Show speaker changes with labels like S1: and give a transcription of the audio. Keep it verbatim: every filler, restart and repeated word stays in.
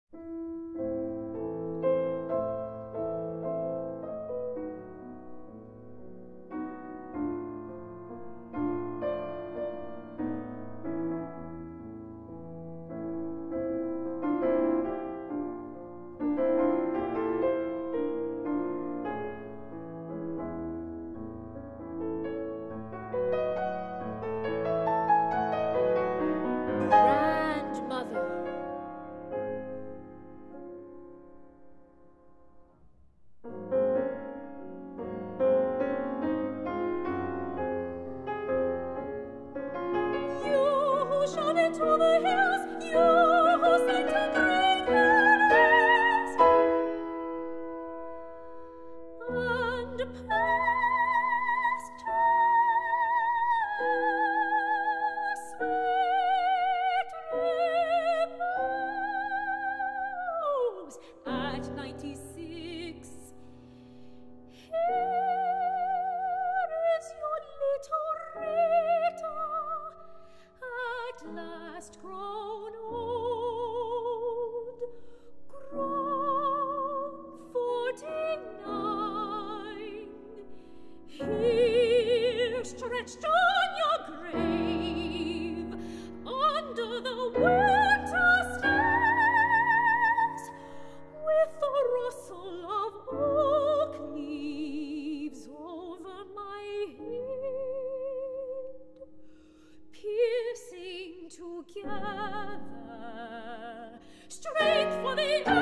S1: To the hills, you who sang to great valleys, and passed to sweet repose at ninety-six. Here is your little Rita, at last grown old, grown forty-nine. Here stretched on your grave, under the winter stars, with the rustle of oak leaves over my head, piercing together, strength for the earth.